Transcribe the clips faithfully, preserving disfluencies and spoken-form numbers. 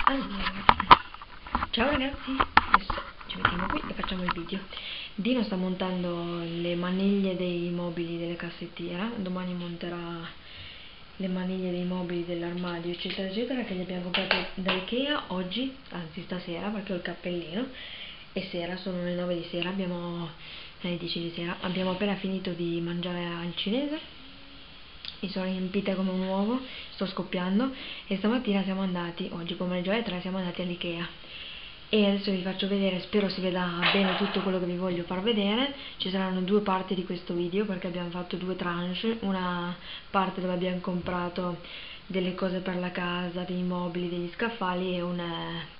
Allora, ciao ragazzi, adesso ci mettiamo qui e facciamo il video. Dino sta montando le maniglie dei mobili della cassettiera, domani monterà le maniglie dei mobili dell'armadio eccetera eccetera, che gli abbiamo comprato da Ikea oggi, anzi stasera perché ho il cappellino, e sera, sono le nove di sera, abbiamo le dieci di sera, abbiamo appena finito di mangiare al cinese. Mi sono riempita come un uovo, sto scoppiando, e stamattina siamo andati, oggi pomeriggio alle tre, siamo andati all'Ikea e adesso vi faccio vedere, spero si veda bene tutto quello che vi voglio far vedere. Ci saranno due parti di questo video perché abbiamo fatto due tranche, una parte dove abbiamo comprato delle cose per la casa, dei mobili, degli scaffali, e una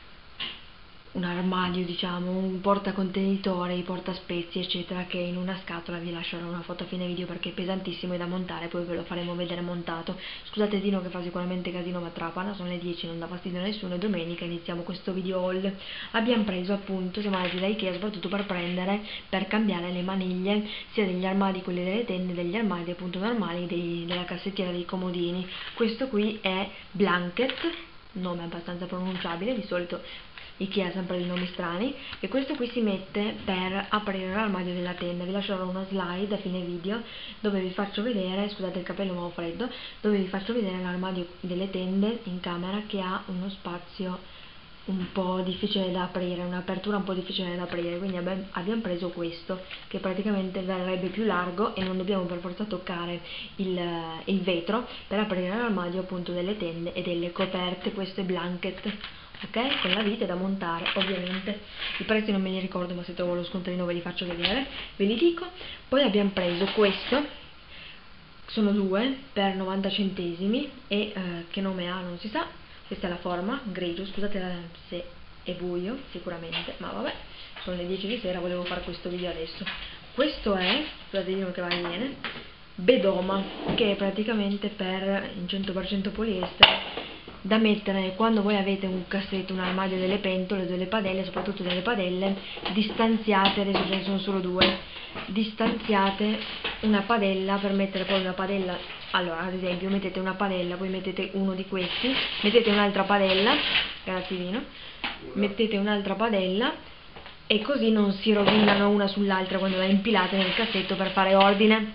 un armadio, diciamo, un portacontenitori, portaspezie eccetera, che in una scatola. Vi lascerò una foto a fine video perché è pesantissimo e da montare, poi ve lo faremo vedere montato. Scusate Dino che fa sicuramente casino ma trapana, sono le dieci, non dà fastidio a nessuno, è domenica, iniziamo questo video haul. Abbiamo preso appunto, siamo andati da Ikea soprattutto per prendere, per cambiare le maniglie sia degli armadi, quelli delle tende, degli armadi appunto normali, dei, della cassettiera dei comodini. Questo qui è Blanket, nome abbastanza pronunciabile, di solito Ikea ha sempre dei nomi strani, e questo qui si mette per aprire l'armadio della tenda. Vi lascerò una slide a fine video dove vi faccio vedere, scusate il capello ma ho freddo, dove vi faccio vedere l'armadio delle tende in camera, che ha uno spazio un po' difficile da aprire, un'apertura un po' difficile da aprire, quindi abbiamo preso questo che praticamente verrebbe più largo e non dobbiamo per forza toccare il, il vetro per aprire l'armadio appunto delle tende e delle coperte. Questo è Blanket, ok? Con la vite da montare ovviamente. I prezzi non me li ricordo, ma se trovo lo scontrino ve li faccio vedere, ve li dico. Poi abbiamo preso questo, sono due per novanta centesimi e eh, che nome ha non si sa. Questa è la forma, grigio, scusate se è buio sicuramente, ma vabbè, sono le dieci di sera, volevo fare questo video adesso. Questo è, scusate io che va e viene, Bedoma, che è praticamente per in cento per cento poliestere, da mettere quando voi avete un cassetto, un armadio, delle pentole, delle padelle, soprattutto delle padelle distanziate. Adesso ce ne sono solo due, distanziate una padella per mettere poi una padella. Allora, ad esempio, mettete una padella, poi mettete uno di questi, mettete un'altra padella, grazie Vino, mettete un'altra padella, e così non si rovinano una sull'altra quando la impilate nel cassetto per fare ordine.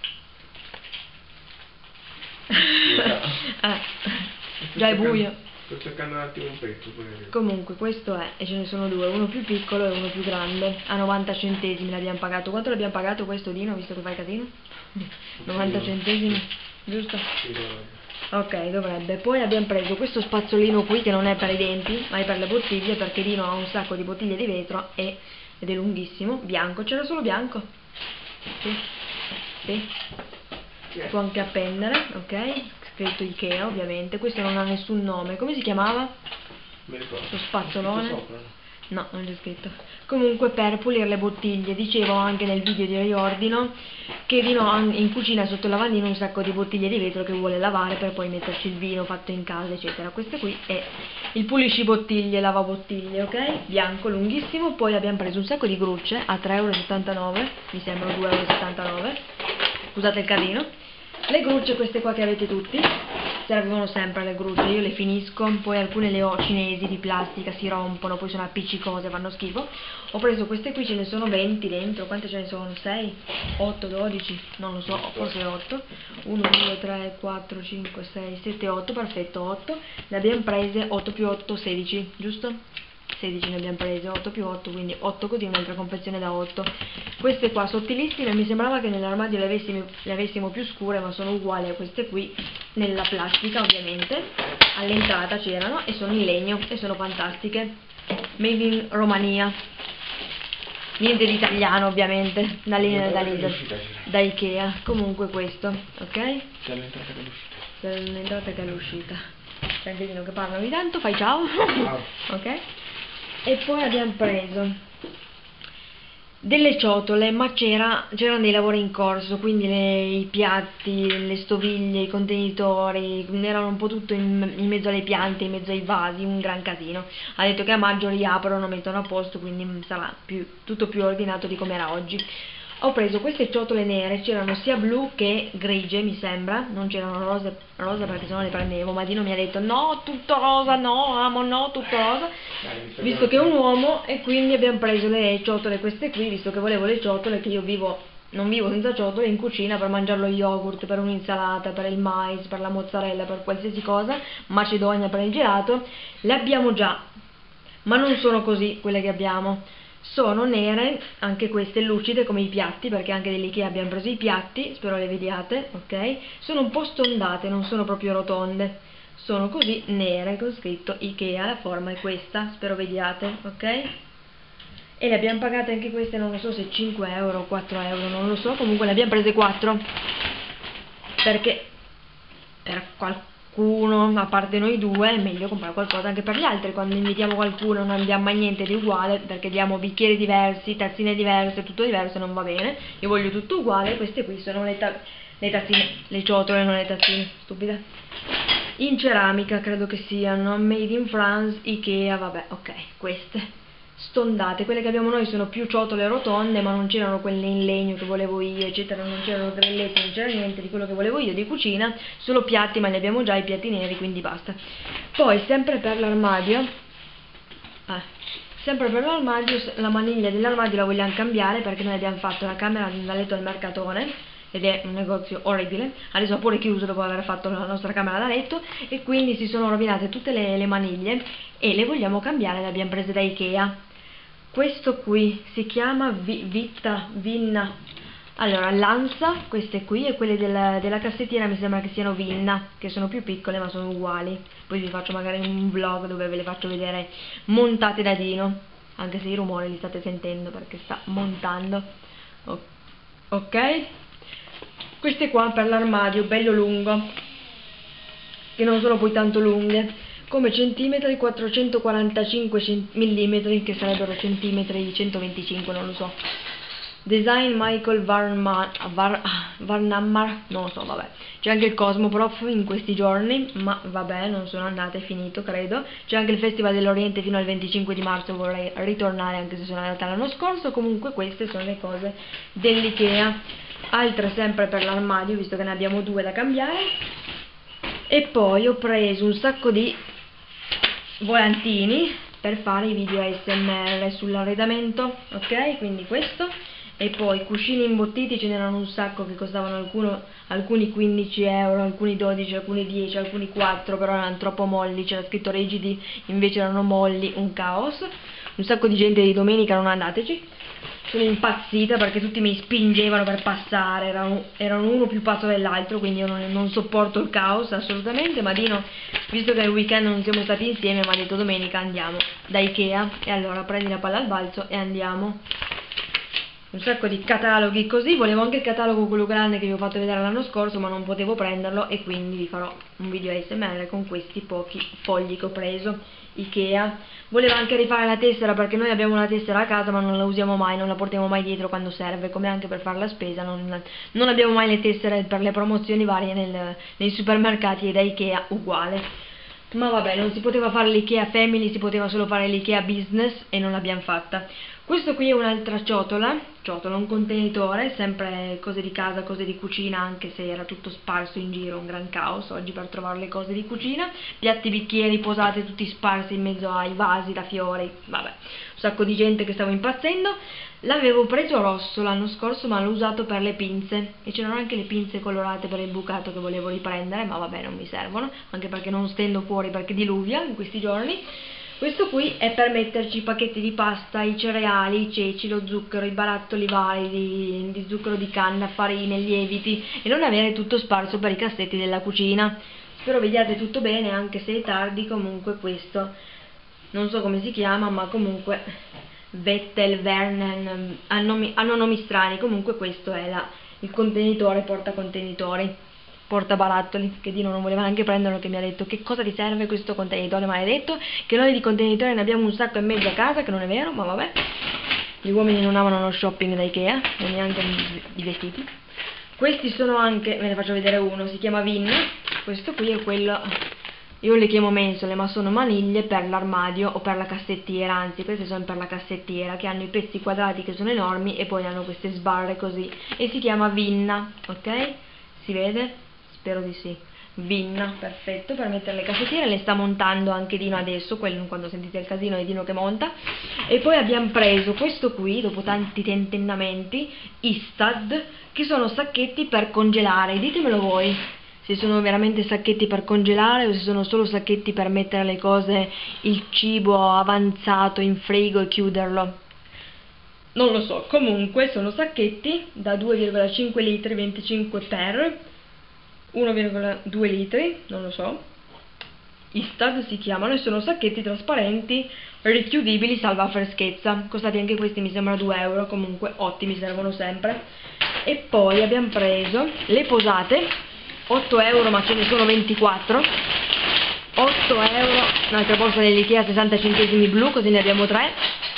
ah. Già è buio. Sto cercando un attimo un pezzo. Comunque questo è, e ce ne sono due, uno più piccolo e uno più grande. A novanta centesimi l'abbiamo pagato. Quanto l'abbiamo pagato questo Dino, visto che fai casino? novanta centesimi, giusto? Sì, ok, dovrebbe. Poi abbiamo preso questo spazzolino qui, che non è per i denti ma è per le bottiglie, perché Dino ha un sacco di bottiglie di vetro e, ed è lunghissimo, bianco. C'era solo bianco? Sì, sì. Si può anche appendere, ok? Scritto Ikea ovviamente. Questo non ha nessun nome. Come si chiamava? Mi ricordo. Lo spazzolone? Sopra, no? No, non c'è scritto. Comunque per pulire le bottiglie, dicevo anche nel video di riordino che Dino ha in cucina sotto il lavandino un sacco di bottiglie di vetro che vuole lavare per poi metterci il vino fatto in casa eccetera. Questo qui è il pulisci bottiglie, lavabottiglie, ok? Bianco, lunghissimo. Poi abbiamo preso un sacco di grucce a tre e settantanove euro, mi sembrano due e settantanove euro, scusate il casino. Le grucce queste qua che avete tutti, servono sempre le grucce, io le finisco, poi alcune le ho cinesi di plastica, si rompono, poi sono appiccicose, fanno schifo. Ho preso queste qui, ce ne sono venti dentro, quante ce ne sono? sei, otto, dodici, non lo so, forse otto, uno, due, tre, quattro, cinque, sei, sette, otto, perfetto, otto, ne abbiamo prese, otto più otto, sedici, giusto? sedici ne abbiamo prese, otto più otto, quindi otto così, un'altra confezione da otto. Queste qua sottilissime, mi sembrava che nell'armadio le avessimo, le avessimo più scure, ma sono uguali a queste qui, nella plastica ovviamente, all'entrata c'erano, e sono in legno, e sono fantastiche, made in Romania, niente di italiano ovviamente, da lì, da, lì, da, da Ikea. Comunque questo, ok? Sia all'entrata che all'uscita. Sia all'entrata che all'uscita. C'è anche Dino che parla ogni tanto, fai ciao. Ciao. Ok? E poi abbiamo preso delle ciotole, ma c'erano dei lavori in corso, quindi le, i piatti, le stoviglie, i contenitori, erano un po' tutto in, in mezzo alle piante, in mezzo ai vasi, un gran casino. Ha detto che a maggio riaprono, mettono a posto, quindi sarà più, tutto più ordinato di come era oggi. ho preso queste ciotole nere, c'erano sia blu che grigie mi sembra, non c'erano rosa, rosa perché sennò le prendevo, ma Dino mi ha detto no, tutto rosa, no, amo, no, tutto rosa, Dai, visto che è un uomo, e quindi abbiamo preso le ciotole queste qui, visto che volevo le ciotole, che io vivo, non vivo senza ciotole in cucina per mangiare lo yogurt, per un'insalata, per il mais, per la mozzarella, per qualsiasi cosa, macedonia per il gelato, le abbiamo già, ma non sono così quelle che abbiamo. Sono nere, anche queste lucide come i piatti, perché anche dell'Ikea abbiamo preso i piatti, spero le vediate, ok? Sono un po' stondate, non sono proprio rotonde, sono così nere con scritto Ikea, la forma è questa, spero vediate, ok? E le abbiamo pagate anche queste, non lo so se cinque euro o quattro euro, non lo so, comunque le abbiamo prese quattro, perché per qualcuno, a parte noi due, è meglio comprare qualcosa anche per gli altri. Quando invitiamo qualcuno non diamo mai niente di uguale, perché diamo bicchieri diversi, tazzine diverse, tutto diverso, non va bene. Io voglio tutto uguale. Queste qui sono le, ta le tazzine, le ciotole, non le tazzine, stupida. In ceramica credo che siano, made in France, Ikea, vabbè, ok, queste stondate, quelle che abbiamo noi sono più ciotole rotonde, ma non c'erano quelle in legno che volevo io, eccetera, non c'erano grelletti, non c'era niente di quello che volevo io di cucina, solo piatti, ma ne abbiamo già i piatti neri, quindi basta. Poi sempre per l'armadio, eh, sempre per l'armadio, la maniglia dell'armadio la vogliamo cambiare, perché noi abbiamo fatto la camera da letto al Mercatone ed è un negozio orribile, adesso ha pure chiuso dopo aver fatto la nostra camera da letto, e quindi si sono rovinate tutte le, le maniglie e le vogliamo cambiare, le abbiamo prese da Ikea. Questo qui si chiama vi, Vita, Vinna, allora Lanza, queste qui, e quelle della, della cassettiera mi sembra che siano Vinna, che sono più piccole ma sono uguali. Poi vi faccio magari un vlog dove ve le faccio vedere montate da Dino, anche se i rumori li state sentendo perché sta montando. O ok, queste qua per l'armadio, bello lungo, che non sono poi tanto lunghe, come centimetri quattrocentoquarantacinque millimetri, che sarebbero centimetri centoventicinque, non lo so. Design Michael Varma, Var, Varnammar, non lo so, vabbè. C'è anche il Cosmoprof in questi giorni, ma vabbè, non sono andata, è finito, credo. C'è anche il Festival dell'Oriente fino al venticinque di marzo, vorrei ritornare anche se sono andata l'anno scorso. Comunque queste sono le cose dell'Ikea. Altre sempre per l'armadio, visto che ne abbiamo due da cambiare. E poi ho preso un sacco di volantini per fare i video A S M R sull'arredamento, ok? Quindi questo, e poi cuscini imbottiti, ce n'erano un sacco che costavano alcuno, alcuni quindici euro, alcuni dodici, alcuni dieci, alcuni quattro, però erano troppo molli, c'era scritto rigidi, invece erano molli, un caos. Un sacco di gente di domenica, non andateci. Sono impazzita perché tutti mi spingevano per passare, erano, erano uno più pazzo dell'altro, quindi io non, non sopporto il caos assolutamente. Ma Dino, visto che il weekend non siamo stati insieme, mi ha detto domenica andiamo da Ikea, e allora prendi la palla al balzo e andiamo. Un sacco di cataloghi così, volevo anche il catalogo quello grande che vi ho fatto vedere l'anno scorso, ma non potevo prenderlo, e quindi vi farò un video A S M R con questi pochi fogli che ho preso. Ikea. Volevo anche rifare la tessera, perché noi abbiamo una tessera a casa ma non la usiamo mai, non la portiamo mai dietro quando serve, come anche per fare la spesa, non, non abbiamo mai le tessere per le promozioni varie nel, nei supermercati, e da Ikea uguale. Ma vabbè, non si poteva fare l'Ikea Family, si poteva solo fare l'Ikea Business, e non l'abbiamo fatta. Questo qui è un'altra ciotola, ciotola, un contenitore, sempre cose di casa, cose di cucina, anche se era tutto sparso in giro, un gran caos oggi per trovare le cose di cucina. Piatti, bicchieri, posate tutti sparsi in mezzo ai vasi da fiori, vabbè, un sacco di gente che stava impazzendo. L'avevo preso rosso l'anno scorso, ma l'ho usato per le pinze, e c'erano anche le pinze colorate per il bucato che volevo riprendere, ma vabbè, non mi servono, anche perché non stendo fuori perché diluvia in questi giorni. Questo qui è per metterci i pacchetti di pasta, i cereali, i ceci, lo zucchero, i barattoli vari di, di zucchero di canna, farine, lieviti, e non avere tutto sparso per i cassetti della cucina. Spero vediate tutto bene, anche se è tardi. Comunque questo, non so come si chiama, ma comunque Vettel, Vernen, hanno nomi, hanno nomi strani. Comunque questo è la, il contenitore porta contenitori, porta barattoli, che Dino non voleva neanche prenderlo, che mi ha detto che cosa ti serve questo contenitore maledetto, che noi di contenitori ne abbiamo un sacco e mezzo a casa, che non è vero, ma vabbè, gli uomini non amano lo shopping da Ikea, e neanche i vestiti. Questi sono anche, ve ne faccio vedere uno, si chiama Vin, questo qui è quello io le chiamo mensole ma sono maniglie per l'armadio o per la cassettiera, anzi queste sono per la cassettiera, che hanno i pezzi quadrati che sono enormi e poi hanno queste sbarre così, e si chiama vinna, ok? Si vede? Spero di sì. Vinna, perfetto, per mettere le cassettiere. Le sta montando anche Dino adesso, quello, quando sentite il casino è Dino che monta. E poi abbiamo preso questo qui, dopo tanti tentennamenti, Istad, che sono sacchetti per congelare. Ditemelo voi se sono veramente sacchetti per congelare o se sono solo sacchetti per mettere le cose, il cibo avanzato in frigo e chiuderlo. Non lo so, comunque sono sacchetti da due virgola cinque litri, venticinque per uno virgola due litri, non lo so, Istad si chiamano, e sono sacchetti trasparenti richiudibili salva freschezza, costati anche questi mi sembra due euro, comunque ottimi, servono sempre. E poi abbiamo preso le posate, otto euro ma ce ne sono ventiquattro, otto euro, un'altra borsa dell'Ikea sessanta centesimi blu, così ne abbiamo tre,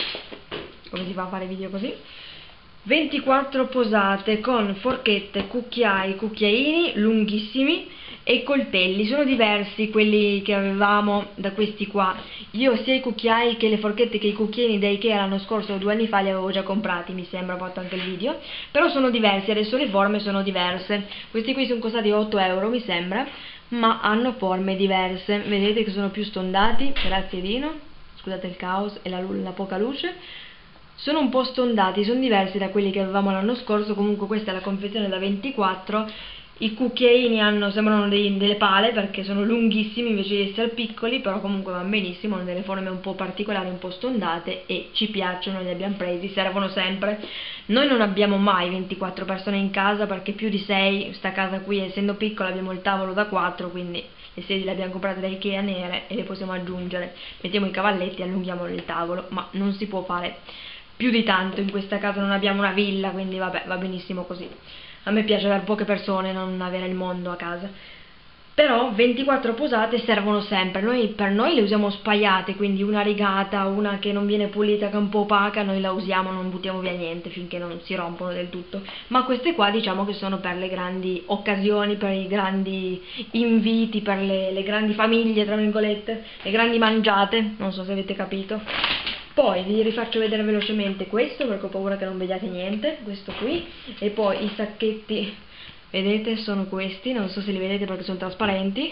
come si fa a fare video così. ventiquattro posate con forchette, cucchiai, cucchiaini lunghissimi e coltelli. Sono diversi quelli che avevamo da questi qua. Io sia i cucchiai che le forchette che i cucchiaini da Ikea l'anno scorso o due anni fa li avevo già comprati, mi sembra, ho fatto anche il video, però sono diversi, adesso le forme sono diverse. Questi qui sono costati otto euro mi sembra, ma hanno forme diverse, vedete che sono più stondati, grazie Dino, scusate il caos e la, la poca luce. Sono un po' stondati, sono diversi da quelli che avevamo l'anno scorso. Comunque questa è la confezione da ventiquattro. I cucchiaini hanno, sembrano dei, delle pale perché sono lunghissimi invece di essere piccoli, però comunque vanno benissimo, hanno delle forme un po' particolari, un po' stondate e ci piacciono, li abbiamo presi, servono sempre. Noi non abbiamo mai ventiquattro persone in casa perché più di sei, sta casa qui essendo piccola abbiamo il tavolo da quattro, quindi le sedie le abbiamo comprate da Ikea nere e le possiamo aggiungere, mettiamo i cavalletti e allunghiamo il tavolo, ma non si può fare più di tanto, in questa casa non abbiamo una villa, quindi vabbè, va benissimo così. A me piace avere poche persone, non avere il mondo a casa. Però ventiquattro posate servono sempre, noi, per noi le usiamo spaiate, quindi una rigata, una che non viene pulita, che è un po' opaca, noi la usiamo, non buttiamo via niente finché non si rompono del tutto. Ma queste qua diciamo che sono per le grandi occasioni, per i grandi inviti, per le, le grandi famiglie, tra virgolette, le grandi mangiate, non so se avete capito. Poi vi rifaccio vedere velocemente questo perché ho paura che non vediate niente, questo qui, e poi i sacchetti, vedete, sono questi, non so se li vedete perché sono trasparenti,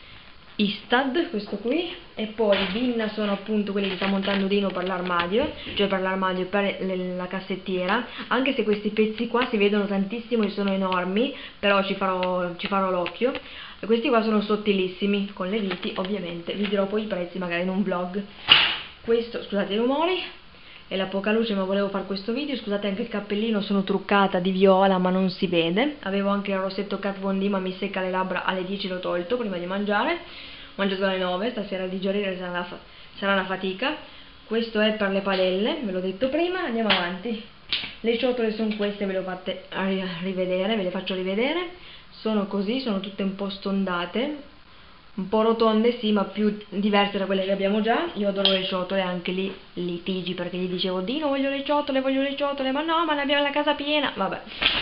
Istad, questo qui, e poi Vinna sono appunto quelli che sta montando Dino per l'armadio, cioè per l'armadio, per la cassettiera, anche se questi pezzi qua si vedono tantissimo e sono enormi, però ci farò, ci farò l'occhio. E questi qua sono sottilissimi, con le viti ovviamente, vi dirò poi i prezzi magari in un vlog. Questo, scusate i rumori e la poca luce, ma volevo fare questo video, scusate anche il cappellino, sono truccata di viola ma non si vede, avevo anche il rossetto Kat Von D ma mi secca le labbra, alle dieci l'ho tolto prima di mangiare, ho mangiato alle nove, stasera a digerire sarà una, sarà una fatica. Questo è per le padelle, ve l'ho detto prima, andiamo avanti. Le ciotole sono queste, ve le ho fatte rivedere, ve le faccio rivedere, sono così, sono tutte un po' stondate, un po' rotonde sì, ma più diverse da quelle che abbiamo già. Io adoro le ciotole, anche lì litigi perché gli dicevo Dino voglio le ciotole, voglio le ciotole, ma no, ma ne abbiamo la casa piena, vabbè,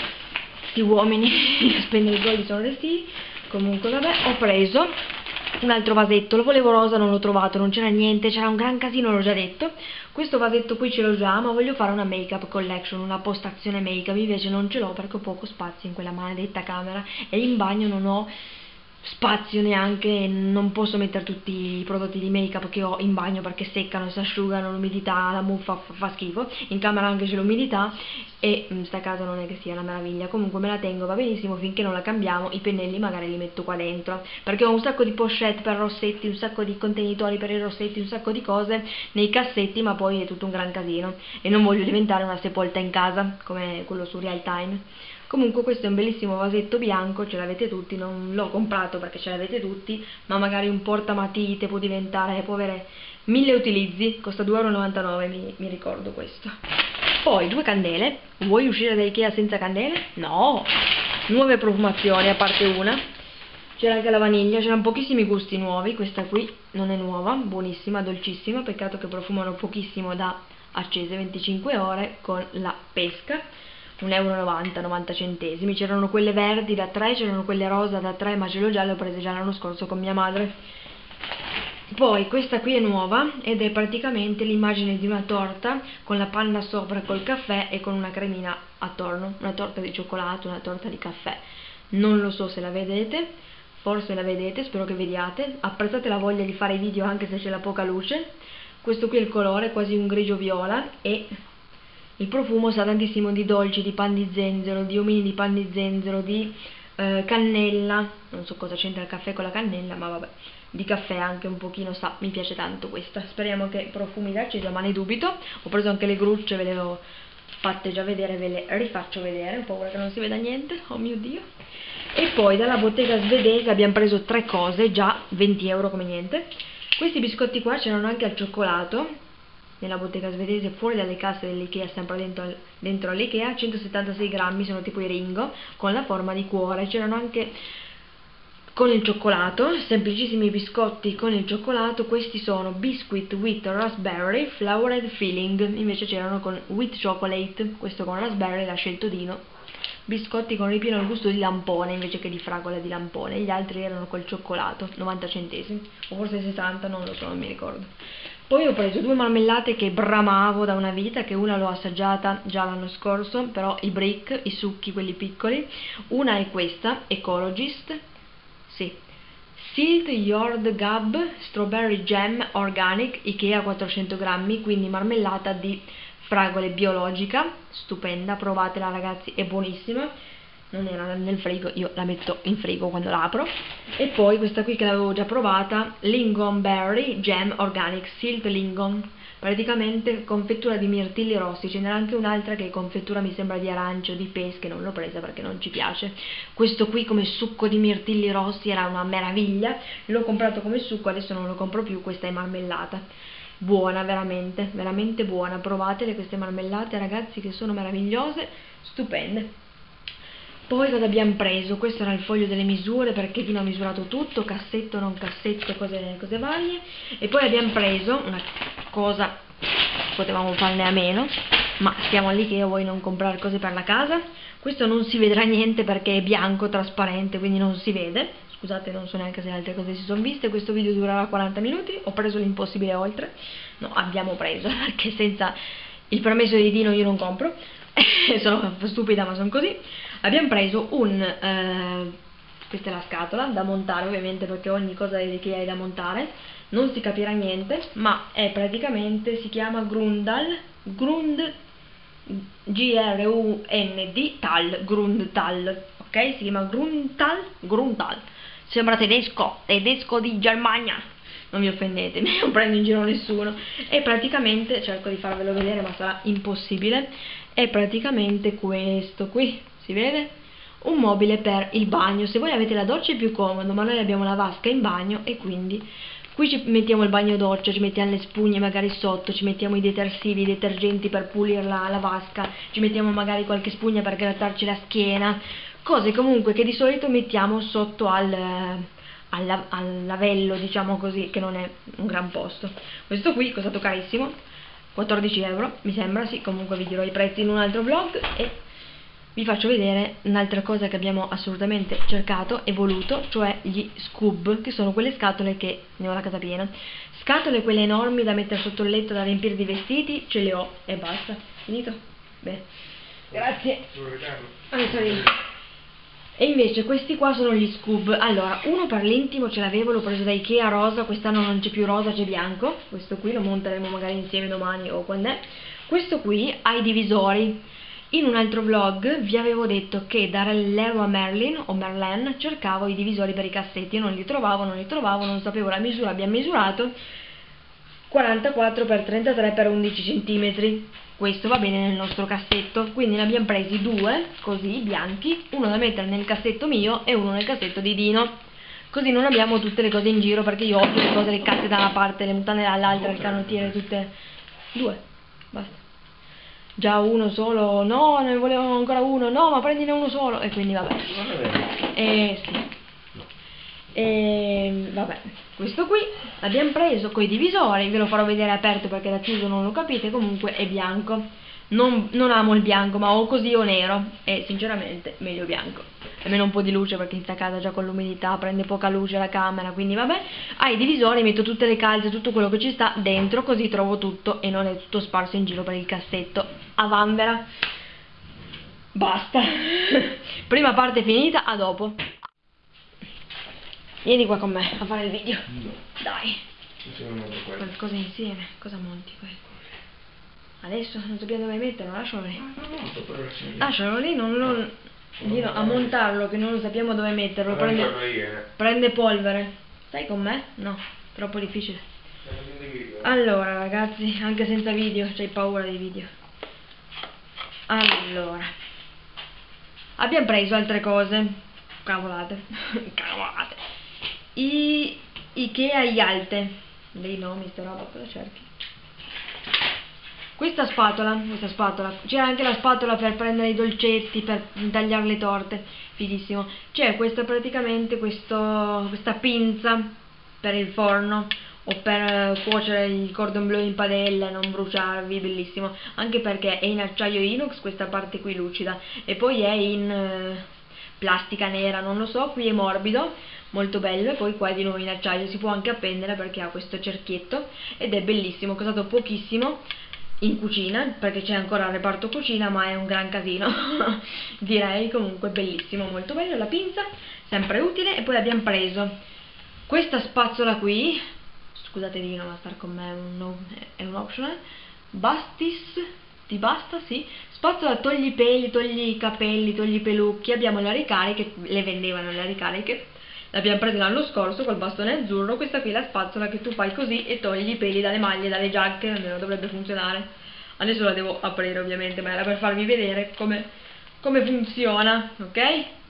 sti uomini a spendere i soldi sono resti. Comunque vabbè, ho preso un altro vasetto, lo volevo rosa, non l'ho trovato, non c'era niente, c'era un gran casino, l'ho già detto. Questo vasetto qui ce l'ho già, ma voglio fare una make up collection, una postazione make up, invece non ce l'ho perché ho poco spazio in quella maledetta camera e in bagno non ho spazio neanche, non posso mettere tutti i prodotti di make up che ho in bagno perché seccano, si asciugano, l'umidità, la muffa fa, fa schifo. In camera anche c'è l'umidità e mh, sta casa non è che sia una meraviglia, comunque me la tengo, va benissimo finché non la cambiamo. I pennelli magari li metto qua dentro perché ho un sacco di pochette per rossetti, un sacco di contenitori per i rossetti, un sacco di cose nei cassetti, ma poi è tutto un gran casino e non voglio diventare una sepolta in casa come quello su Real Time. Comunque questo è un bellissimo vasetto bianco, ce l'avete tutti, non l'ho comprato perché ce l'avete tutti, ma magari un portamatite può diventare, può avere mille utilizzi, costa due euro e novantanove, mi, mi ricordo questo. Poi due candele, vuoi uscire da Ikea senza candele? No! Nuove profumazioni, a parte una, c'era anche la vaniglia, c'erano pochissimi gusti nuovi, questa qui non è nuova, buonissima, dolcissima, peccato che profumano pochissimo da accese, venticinque ore con la pesca. un euro e novanta, novanta centesimi, c'erano quelle verdi da tre, c'erano quelle rosa da tre, ma ce l'ho già, le ho prese già l'anno scorso con mia madre. Poi questa qui è nuova ed è praticamente l'immagine di una torta con la panna sopra col caffè e con una cremina attorno, una torta di cioccolato, una torta di caffè. Non lo so se la vedete, forse la vedete, spero che vediate. Apprezzate la voglia di fare video anche se c'è la poca luce. Questo qui è il colore, quasi un grigio viola, e il profumo sa tantissimo di dolci, di pan di zenzero, di omini di pan di zenzero, di eh, cannella, non so cosa c'entra il caffè con la cannella, ma vabbè, di caffè anche un pochino sa, mi piace tanto questa. Speriamo che profumi d'acciso, ma ne dubito. Ho preso anche le grucce, ve le ho fatte già vedere, ve le rifaccio vedere, ho paura che non si veda niente, oh mio Dio. E poi dalla bottega svedese abbiamo preso tre cose, già venti euro come niente. Questi biscotti qua c'erano anche al cioccolato, nella bottega svedese, fuori dalle casse dell'Ikea, sempre dentro, dentro all'Ikea, centosettantasei grammi, sono tipo i Ringo, con la forma di cuore. C'erano anche con il cioccolato, semplicissimi biscotti con il cioccolato. Questi sono biscuit with raspberry flavored filling, invece c'erano con with chocolate, questo con raspberry l'ha scelto Dino. Biscotti con ripieno al gusto di lampone invece che di fragola di lampone, gli altri erano col cioccolato, novanta centesimi, o forse sessanta, non lo so, non mi ricordo. Poi ho preso due marmellate che bramavo da una vita, che una l'ho assaggiata già l'anno scorso, però i brick, i succhi, quelli piccoli. Una è questa, Ecologist, sì, Silt Yard Gab Strawberry Jam Organic, Ikea, quattrocento grammi, quindi marmellata di fragole biologica, stupenda, provatela ragazzi, è buonissima. Non era nel frigo, io la metto in frigo quando la apro. E poi questa qui che l'avevo già provata, Lingonberry Jam Organic Silt Lingon, praticamente confettura di mirtilli rossi. Ce n'era anche un'altra che è confettura, mi sembra, di arancio, di pesche, non l'ho presa perché non ci piace. Questo qui come succo di mirtilli rossi era una meraviglia, l'ho comprato come succo, adesso non lo compro più. Questa è marmellata, buona, veramente, veramente buona. Provatele queste marmellate ragazzi, che sono meravigliose, stupende. Poi cosa abbiamo preso? Questo era il foglio delle misure, perché Dino ha misurato tutto, cassetto, non cassetto, cose, cose varie. E poi abbiamo preso una cosa, potevamo farne a meno, ma siamo all'Ikea, vuoi non comprare cose per la casa? Questo non si vedrà niente perché è bianco, trasparente, quindi non si vede. Scusate, non so neanche se le altre cose si sono viste. Questo video durerà quaranta minuti, ho preso l'impossibile oltre. No, abbiamo preso, perché senza il permesso di Dino io non compro. Sono stupida ma sono così. Abbiamo preso un eh, questa è la scatola da montare, ovviamente, perché ogni cosa che hai da montare non si capirà niente, ma è praticamente, si chiama Grundal Grund G R U N D Tal Grundtal, ok? Si chiama Grundtal Grundtal, sembra tedesco, tedesco di Germania, non mi offendetemi, non prendo in giro nessuno. E praticamente, cerco di farvelo vedere ma sarà impossibile, è praticamente questo qui, si vede? Un mobile per il bagno. Se voi avete la doccia è più comodo, ma noi abbiamo la vasca in bagno e quindi qui ci mettiamo il bagno doccia, ci mettiamo le spugne magari sotto, ci mettiamo i detersivi, i detergenti per pulire la, la vasca, ci mettiamo magari qualche spugna per grattarci la schiena, cose comunque che di solito mettiamo sotto al, al, al lavello, diciamo così, che non è un gran posto. Questo qui è costato carissimo, quattordici euro mi sembra, sì, comunque vi dirò i prezzi in un altro vlog. E vi faccio vedere un'altra cosa che abbiamo assolutamente cercato e voluto, cioè gli Scoob, che sono quelle scatole che ne ho la casa piena. Scatole quelle enormi da mettere sotto il letto, da riempire di vestiti, ce le ho e basta. Finito? Bene, grazie. E invece questi qua sono gli Scoob. Allora, uno per l'intimo ce l'avevo, l'ho preso da Ikea, rosa. Quest'anno non c'è più rosa, c'è bianco. Questo qui lo monteremo magari insieme domani o quando è. Questo qui ha i divisori. In un altro vlog vi avevo detto che da Leroy Merlin o Merlin cercavo i divisori per i cassetti, io non li trovavo, non li trovavo, non sapevo la misura. Abbiamo misurato quarantaquattro per trentatré per undici centimetri. Questo va bene nel nostro cassetto, quindi ne abbiamo presi due, così, bianchi, uno da mettere nel cassetto mio e uno nel cassetto di Dino. Così non abbiamo tutte le cose in giro, perché io ho le cose leccate da una parte, le mutande dall'altra, le canottiere tutte. Due, basta. Già uno solo, no, ne volevamo ancora uno, no, ma prendine uno solo, e quindi vabbè. E sì. E vabbè, questo qui l'abbiamo preso con i divisori, ve lo farò vedere aperto perché da chiuso non lo capite, comunque è bianco. Non, non amo il bianco, ma o così o nero, e sinceramente meglio bianco. almeno un po' di luce, perché in sta casa già con l'umidità prende poca luce la camera, quindi vabbè. Ai divisori metto tutte le calze, tutto quello che ci sta dentro, così trovo tutto e non è tutto sparso in giro per il cassetto a vanvera. Basta. Prima parte finita, a dopo. Vieni qua con me a fare il video. No. Dai. Qualcosa insieme. Cosa monti qui? Adesso non sappiamo dove metterlo, lascialo lì. Lascialo lì, non lo... Dino, a montarlo che non lo sappiamo dove metterlo. Prende, prende polvere. Stai con me? No, troppo difficile. Allora ragazzi, anche senza video, c'hai paura dei video. Allora, abbiamo preso altre cose. Cavolate. Cavolate. I Ikea Ialte. Dei nomi, sta roba, cosa cerchi? Questa spatola, questa spatola, c'era anche la spatola per prendere i dolcetti, per tagliare le torte, fighissimo. C'è questa praticamente questo, questa pinza per il forno o per cuocere il cordon bleu in padella e non bruciarvi, bellissimo. Anche perché è in acciaio inox, questa parte qui lucida, e poi è in eh, plastica nera, non lo so, qui è morbido, molto bello, e poi qua è di nuovo in acciaio, si può anche appendere perché ha questo cerchietto ed è bellissimo, costato pochissimo. In cucina, perché c'è ancora il reparto cucina, ma è un gran casino. Direi comunque bellissimo, molto bello, la pinza, sempre utile. E poi abbiamo preso questa spazzola qui, scusate Dino, ma star con me è un, è un optional, Bastis, ti basta, sì, spazzola togli i peli, togli i capelli, togli i pelucchi. Abbiamo le ricariche, le vendevano le ricariche, l'abbiamo presa l'anno scorso col bastone azzurro. Questa qui è la spazzola che tu fai così e togli i peli dalle maglie, dalle giacche, almeno dovrebbe funzionare. Adesso la devo aprire ovviamente, ma era per farvi vedere come, come funziona, ok?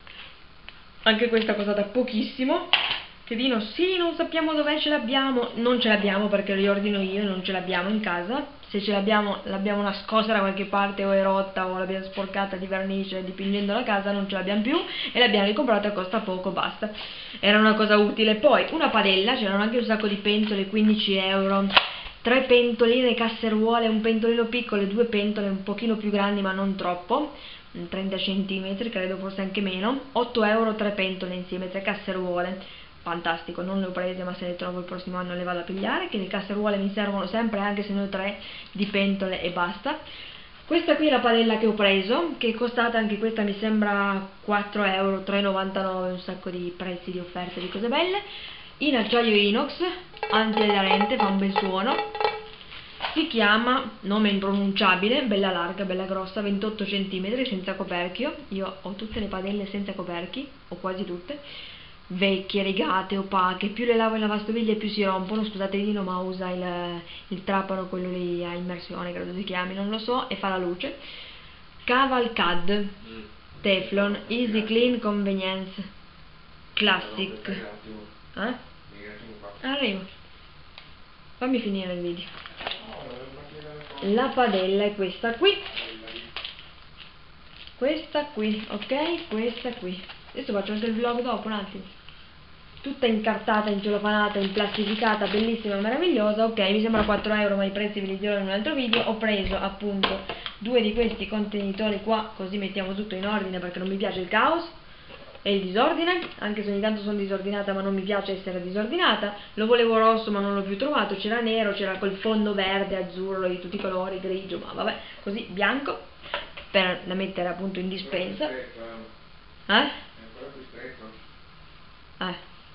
Anche questa è costata pochissimo. Che Dino, sì, non sappiamo dov'è, ce l'abbiamo. Non ce l'abbiamo perché riordino io, non ce l'abbiamo in casa. Se ce l'abbiamo, l'abbiamo nascosta da qualche parte, o è rotta, o l'abbiamo sporcata di vernice dipingendo la casa, non ce l'abbiamo più e l'abbiamo ricomprata, costa poco, basta. Era una cosa utile. Poi una padella, c'erano anche un sacco di pentole, quindici euro. Tre pentoline casseruole, un pentolino piccolo e due pentole un pochino più grandi ma non troppo, trenta centimetri, credo, forse anche meno. Otto euro tre pentole insieme, tre casseruole. Fantastico, non le ho prese, ma se le trovo il prossimo anno le vado a pigliare, che le casseruole mi servono sempre, anche se ne ho tre di pentole e basta. Questa qui è la padella che ho preso, che è costata anche questa, mi sembra quattro euro, tre e novantanove, un sacco di prezzi, di offerte, di cose belle. In acciaio inox, antiaderente, fa un bel suono. Si chiama, nome impronunciabile, bella larga, bella grossa, ventotto centimetri, senza coperchio. Io ho tutte le padelle senza coperchi, o quasi tutte, vecchie, rigate, opache. Più le lavo in lavastoviglie più si rompono. Scusate Dino, ma usa il, il trapano, quello lì a immersione, credo si chiami, non lo so, e fa la luce. Cavalcad, Teflon, Easy Clean Convenience, Classic. Eh? Arrivo, fammi finire il video. La padella è questa qui, questa qui, ok? Questa qui. Adesso faccio anche il vlog dopo un attimo. Tutta incartata, incelofanata, implastificata, bellissima, meravigliosa. Ok, mi sembra quattro euro, ma i prezzi ve li dirò in un altro video. Ho preso appunto due di questi contenitori qua, così mettiamo tutto in ordine perché non mi piace il caos e il disordine, anche se ogni tanto sono disordinata, ma non mi piace essere disordinata. Lo volevo rosso ma non l'ho più trovato, c'era nero, c'era quel fondo verde, azzurro, di tutti i colori, grigio, ma vabbè, così bianco, per da mettere appunto in dispensa. Eh? Eh.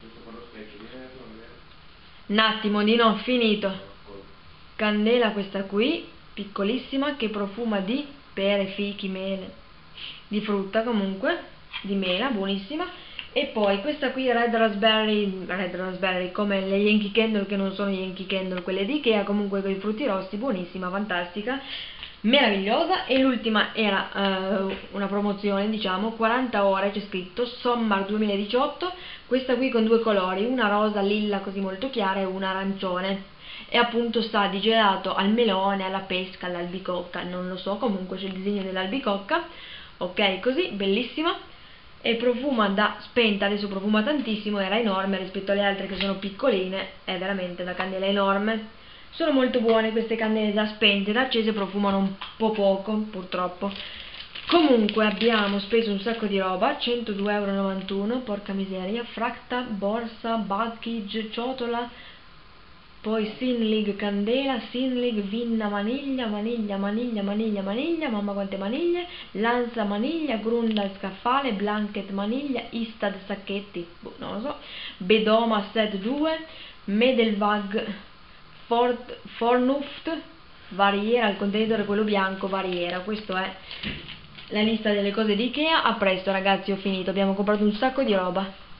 Un attimo, di no, finito. Candela questa qui, piccolissima, che profuma di pere, fichi, mele, di frutta comunque, di mela, buonissima. E poi questa qui Red Raspberry, Red Raspberry come le Yankee Candle, che non sono Yankee Candle, quelle di Ikea, comunque con i frutti rossi, buonissima, fantastica, meravigliosa. E l'ultima era uh, una promozione, diciamo, quaranta ore, c'è scritto Summer duemiladiciotto, questa qui con due colori, una rosa lilla così molto chiara e una arancione, e appunto sta di gelato al melone, alla pesca, all'albicocca, non lo so, comunque c'è il disegno dell'albicocca, ok, così, bellissima. E profuma da spenta, adesso profuma tantissimo, era enorme rispetto alle altre che sono piccoline, è veramente da candela enorme. Sono molto buone queste candele da spente, da accese profumano un po' poco, purtroppo. Comunque abbiamo speso un sacco di roba, centodue e novantuno euro, porca miseria, fracta, borsa, buzzkill, ciotola, poi Sinlig candela, Sinlig vinna maniglia, maniglia, maniglia, maniglia, maniglia, mamma quante maniglie, Lanza maniglia, Grundal scaffale, Blanket maniglia, Istad sacchetti, boh, non lo so, Bedoma set due, Medelvag Fort, Fornuft, variera, il contenitore quello bianco, variera, questo è la lista delle cose di Ikea. A presto ragazzi, ho finito, abbiamo comprato un sacco di roba.